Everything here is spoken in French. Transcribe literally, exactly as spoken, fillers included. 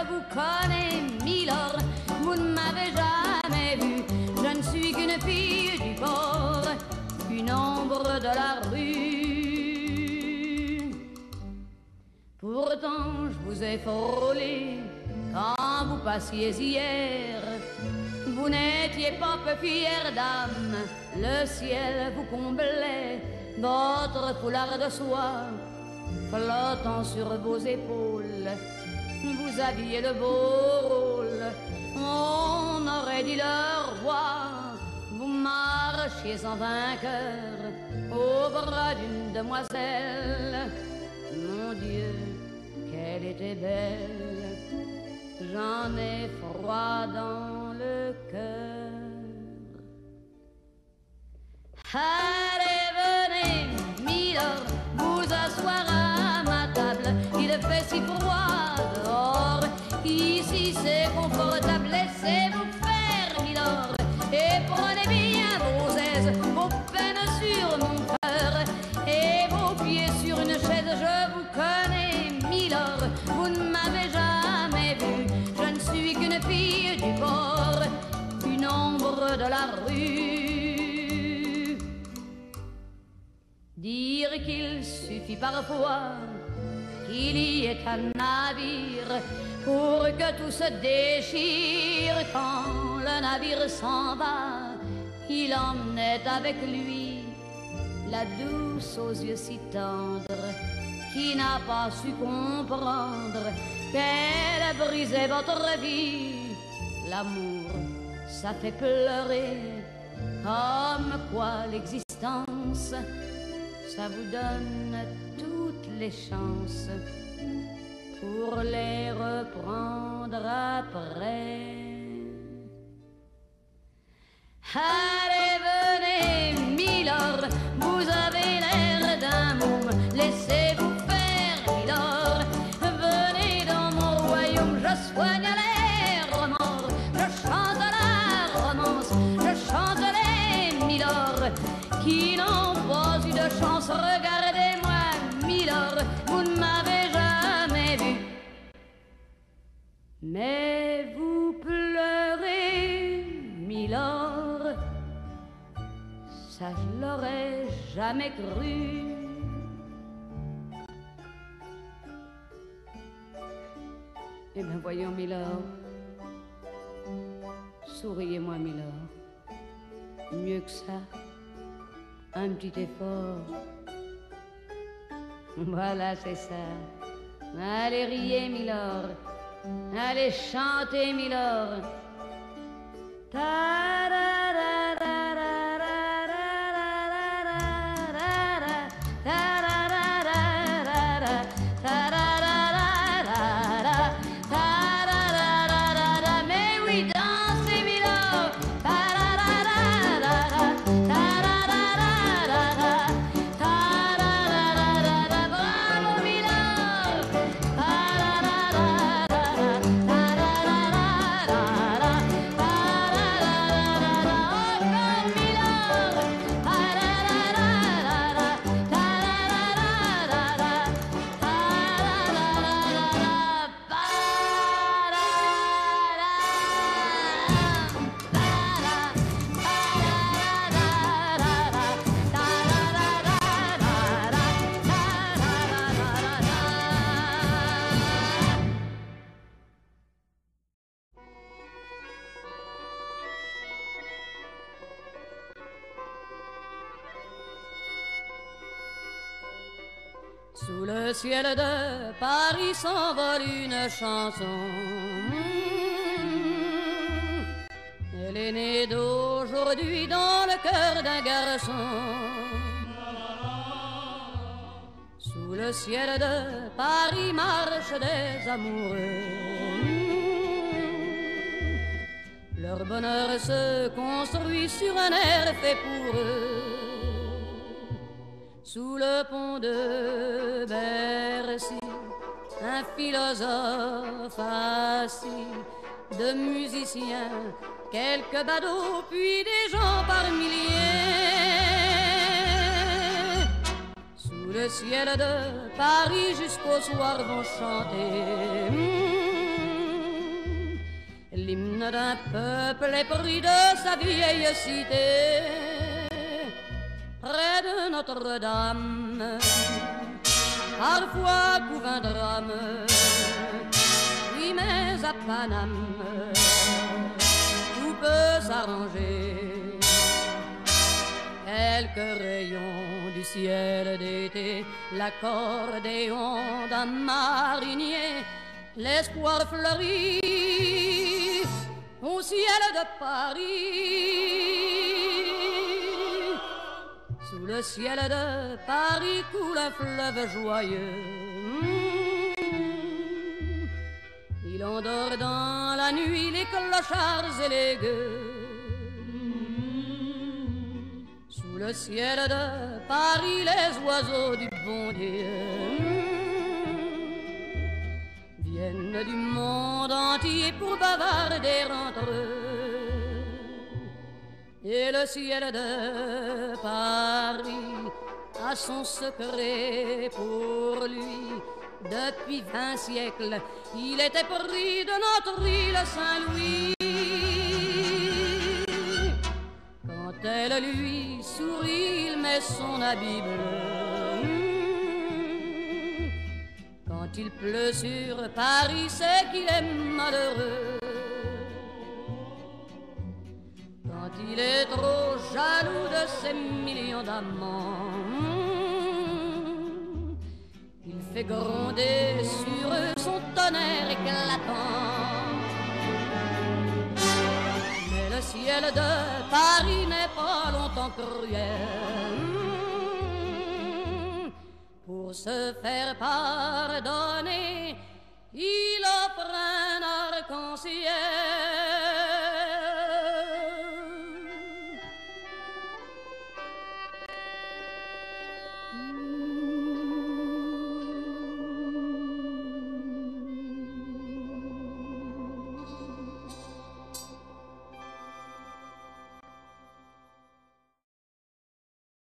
vous connais, Milord, vous ne m'avez jamais vu. Je ne suis qu'une fille du port, une ombre de la rue. Pourtant je vous ai frôlé quand vous passiez hier. Vous n'étiez pas peu fière dame, le ciel vous comblait. Votre foulard de soie flottant sur vos épaules, vous aviez le beau rôle. On aurait dit le roi. Vous marchiez en vainqueur au bras d'une demoiselle. Mon Dieu, qu'elle était belle. J'en ai froid dans le cœur. Allez, venez, Milord, vous asseoir à ma table. Il fait si froid dehors, ici c'est confortable. Laissez-vous faire, Milord, et prenez bien vos aises, vos peines sur mon cœur et vos pieds sur une chaise. Je vous connais, Milord, vous ne m'avez jamais vu. Je ne suis qu'une fille du port, une ombre de la rue. Dire qu'il suffit parfois qu'il y ait un navire pour que tout se déchire. Quand le navire s'en va, il emmenait avec lui la douce aux yeux si tendres, qui n'a pas su comprendre qu'elle brisait votre vie. L'amour, ça fait pleurer, comme quoi l'existence, ça vous donne toutes les chances pour les reprendre après. Allez, venez, Milord, vous avez l'air d'un môme. Laissez-vous faire, Milord. Venez dans mon royaume, je soigne les remords. Je chante la romance, je chante les Milord qui n'ont pas eu de chance. Regardez-moi, Milord, vous ne m'avez jamais vu. Mais vous pleurez, Milord, ça je l'aurais jamais cru. Eh bien voyons, Milord, souriez-moi, Milord. Mieux que ça, un petit effort. Voilà, c'est ça. Allez, riez, Milord. Allez, chantez, Milord. Mais oui, dansez, Milord. Sous le ciel de Paris s'envole une chanson. Elle est née d'aujourd'hui dans le cœur d'un garçon. Sous le ciel de Paris marchent des amoureux. Leur bonheur se construit sur un air fait pour eux. Sous le pont de Bercy, un philosophe assis, de musiciens, quelques badauds, puis des gens par milliers. Sous le ciel de Paris jusqu'au soir vont chanter mmh, l'hymne d'un peuple épris de sa vieille cité, près de Notre-Dame, parfois couvre un drame, oui mais à Paname, tout peut s'arranger. Quelques rayons du ciel d'été, l'accordéon d'un marinier, l'espoir fleurit au ciel de Paris. Sous le ciel de Paris coule un fleuve joyeux. Il endort dans la nuit les clochards et les gueux. Sous le ciel de Paris les oiseaux du bon Dieu viennent du monde entier pour bavarder entre eux. Et le ciel de Paris a son secret pour lui. Depuis vingt siècles, il était pris de notre île Saint-Louis. Quand elle lui sourit, il met son habit bleu. Quand il pleut sur Paris, c'est qu'il est malheureux. Quand il est trop jaloux de ses millions d'amants, il fait gronder sur eux son tonnerre éclatant. Mais le ciel de Paris n'est pas longtemps cruel. Pour se faire pardonner,